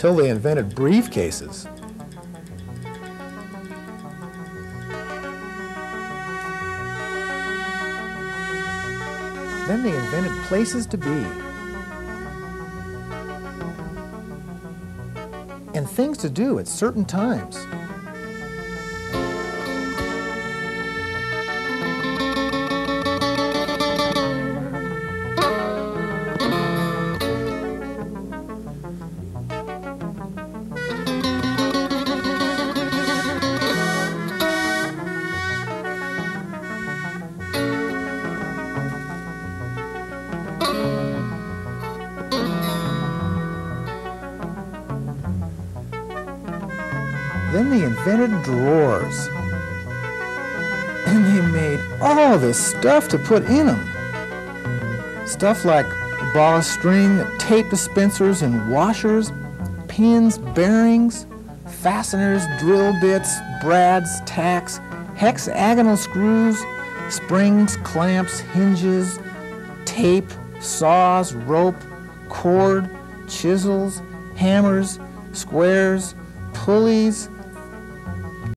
until they invented briefcases. Then they invented places to be. And things to do at certain times. Then they invented drawers. And they made all this stuff to put in them. Stuff like a ball of string, tape dispensers and washers, pins, bearings, fasteners, drill bits, brads, tacks, hexagonal screws, springs, clamps, hinges, tape, saws, rope, cord, chisels, hammers, squares, pulleys,